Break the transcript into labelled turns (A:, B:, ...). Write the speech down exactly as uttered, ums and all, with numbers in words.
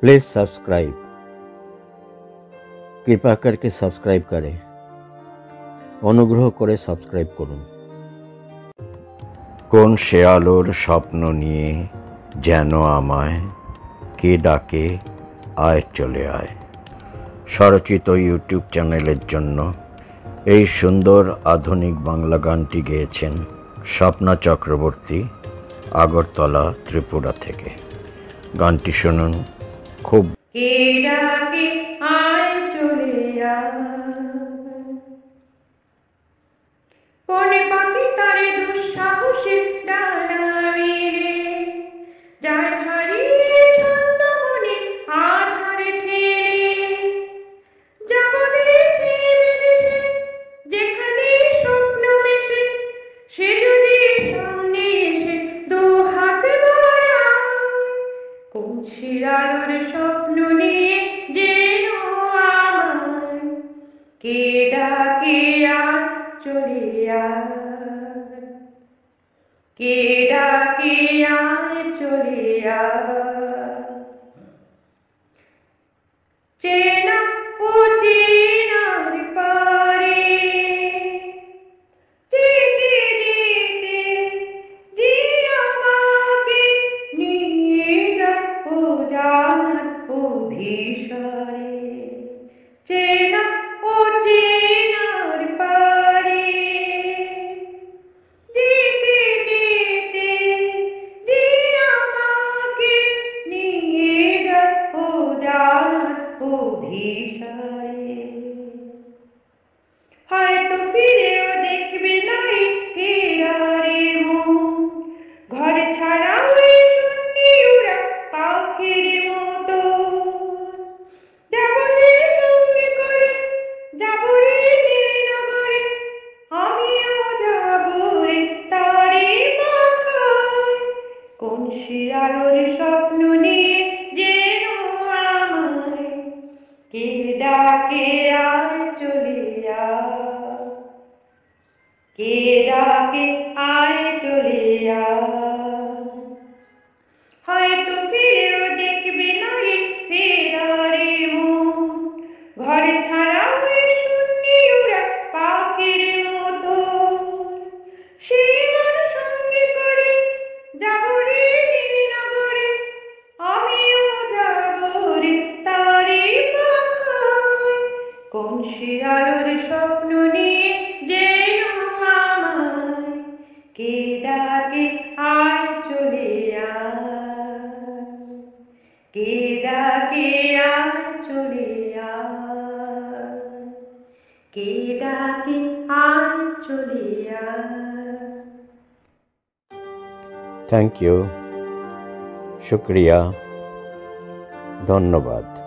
A: Please subscribe, कृपा करके subscribe करें, अनुग्रह करे सब्सक्राइब करुन। कोन शेयालोर स्वप्न निये जेनो आमाय के डाके आय चले आय स्वरचित यूट्यूब चैनेलेर जन्य এই সুন্দর আধুনিক বাংলা গানটি গেয়েছেন স্বপ্না চক্রবর্তী আগরতলা ত্রিপুরা থেকে। গানটি শুনুন। খুব
B: কে ডাকে আয় চলে আয়, কোন পাখি তারে দুঃসাহসে ডানা মেলে যায় হারিয়ে ছন্দ মনে আধারে ঠেলে, যাব দেশে বিদেশে যেখানে স্বপ্ন এসে সে যদি সামনে এসে দু হাত বাড়ায়, কোন শিরালোর স্বপ্ন নিয়ে যেন আমার কে ডাকে আয় চলে আয়, কে ডাকে আয় চলে আয়। চেনা ও চেনার পারে যেতে যেতে যে আমাকে নিয়ে যায় অজানা অভিসারে, চেনা ও চেনার পারে যেতে যেতে যে আমাকে নিয়ে যায় অজানা অভিসারে। হয়তো ফিরেও দেখবে নাই ফেরারে মন, ঘর ছাড়া ওই শূন্যে উড়া পাখির মতো, যাব রে সঙ্গে করে যাব রে নগরে, আমিও যাব রে তারে মাখায়, কোন শিয়ালোর স্বপ্ন নিয়ে যেন আমায় কে ডাকে আয় চলে আয়, কে ডাকে আয় চলে আয়। হয়তো ফিরেও দেখবে না রে ফেরারে মন, ঘর ছাড়া ওই শূন্যে উড়া পাখির মতো, সেই মন সঙ্গে করে যাব রে নগরে, আমিও যাব রে তারে মাখায়, কোন শিয়ালোর স্বপ্ন নিয়ে যেন আমায় কে ডাকে আয় চলে আয়, কে ডাকে আয় চলে আয়, কে ডাকে আয় চলে আয়।
A: থ্যাংক ইউ, শুক্রিয়া, ধন্যবাদ।